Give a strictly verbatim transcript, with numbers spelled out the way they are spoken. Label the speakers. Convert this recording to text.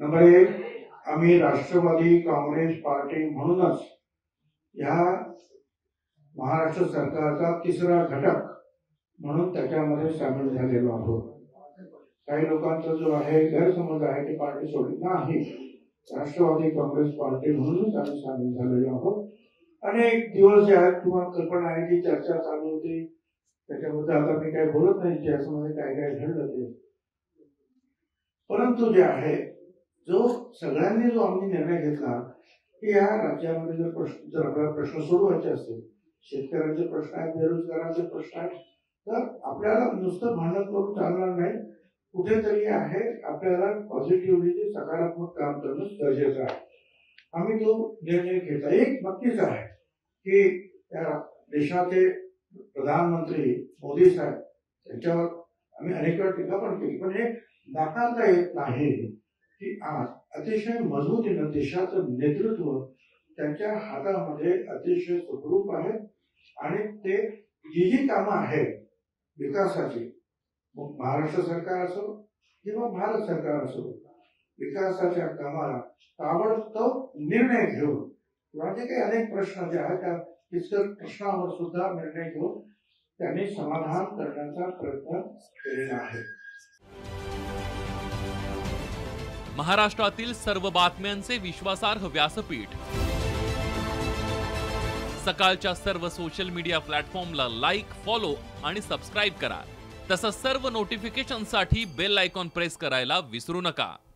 Speaker 1: Number एक, आम्ही Rashtrawadi Congress party म्हणूनच या महाराष्ट्र सरकारचा तिसरा घटक म्हणून त्याच्यामध्ये सामील झालेलो आहोत. काही लोकांचा जो आहे गैरसमज आहे की पार्टी सोडली नाही, राष्ट्रवादी काँग्रेस पार्टी म्हणूनच आम्ही सामील झालेलो आहोत. अनेक दिवस जे आहेत किंवा कल्पना आहे की चर्चा चालू होती, त्याच्याबद्दल आता मी काही बोलत नाही की याच्यामध्ये काय काय घडलं ते. परंतु जे आहे जो सगळ्यांनी जो आम्ही निर्णय घेतला की या राज्यामध्ये जर प्रश्न जर आपल्याला प्रश्न सोडवायचे असतील, शेतकऱ्यांचे प्रश्न आहेत, बेरोजगारांचे प्रश्न आहेत, तर आपल्याला नुसतं भांडण करून चालणार नाही. कुठेतरी आहे आपल्याला पॉझिटिव्हली सकारात्मक काम करणं गरजेचं आहे. आम्ही तो निर्णय घेतला. एक नक्कीच आहे की या देशाचे प्रधानमंत्री मोदी साहेब त्यांच्यावर आम्ही अनेक वेळा टीका पण केली, पण हे नाकारता येत नाही की आज अतिशय मजबूतीनं देशाचं नेतृत्व त्यांच्या हातामध्ये अतिशय सुखरूप आहे आणि ते जी जी कामं आहेत विकासाची, मग महाराष्ट्र सरकार असो किंवा भारत सरकार असो, विकासाच्या कामाला ताबडतोब निर्णय घेऊन किंवा जे काही अनेक प्रश्न जे आहेत त्या फिस्कल प्रश्नावर सुद्धा निर्णय घेऊन त्यांनी समाधान करण्याचा प्रयत्न केलेला आहे.
Speaker 2: महाराष्ट्रातील सर्व बातम्यांचे विश्वासार्ह व्यासपीठ सकाळच्या सर्व सोशल मीडिया प्लॅटफॉर्मला लाईक, फॉलो आणि सबस्क्राईब करा. तसंच सर्व नोटिफिकेशनसाठी बेल आयकॉन प्रेस करायला विसरू नका.